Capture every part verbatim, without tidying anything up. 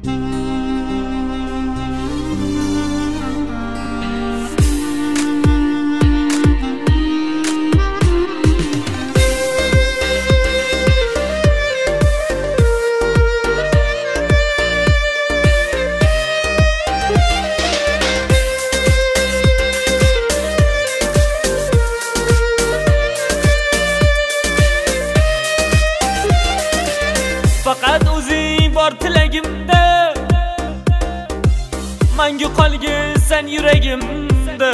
Faqat o'zing bor tilagimda, mangu qolgin sen yuragimda.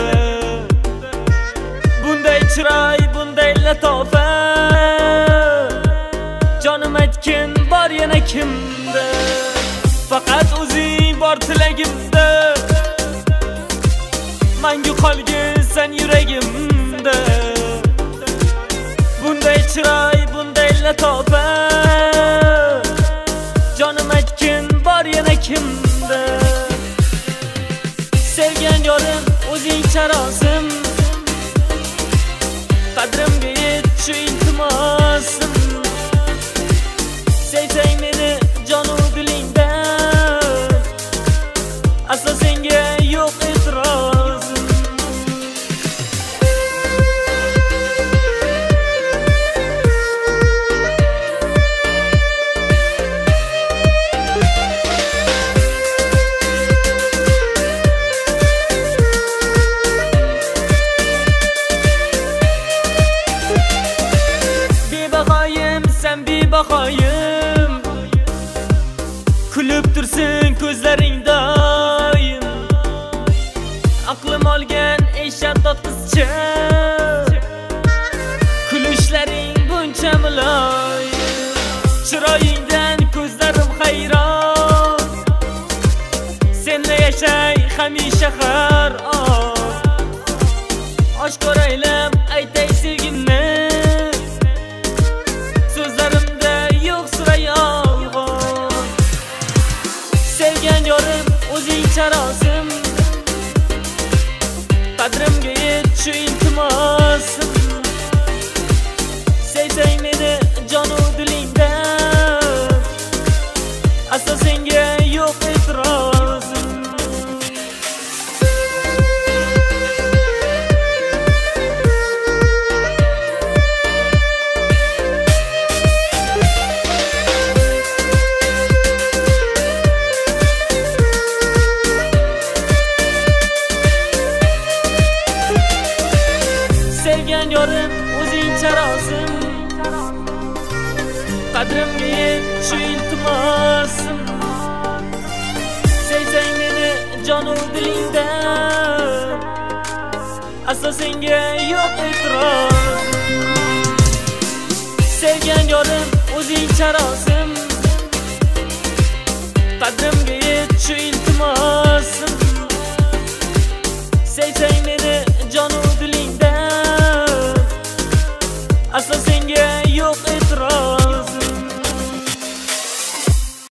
Bunday chiroy, bunday latofat, jonim aytgin bor yana kimda. Faqat o'zing bor tilagimda, mangu qolgin sen yuragimda. Bunday chiroy, bunday latofat, jonim aytgin bor yana kimda. Sevgan yorim o'zing charosim, qadrimga yet shu iltimosim. Sevsang meni jonu dilingdan, aslo senga yo'q e'tirozim. Bebahoyim, kulib tursin ko'zlaring doim. Aqlim olgan eshar totqizcha, kulishlaring buncha muloyim. Chiroyingdan ko'zlarim hayron, senla yashay hamisha har on. Oshkor aylam aytay sevgimni, o'zing charosim, qadrimga yet shu iltimosim. Sevsang meni jonu dilingdan, aslo senga yo'q e'tirozim. Sevgan yorim o'zing charosim, qadrimga yet shu iltimosim. Sevsang meni jonu dilingdan, aslo senga yo'q e'tirozim. Sevgan yorim o'zing charosim, qadrimga yet shu iltimosim.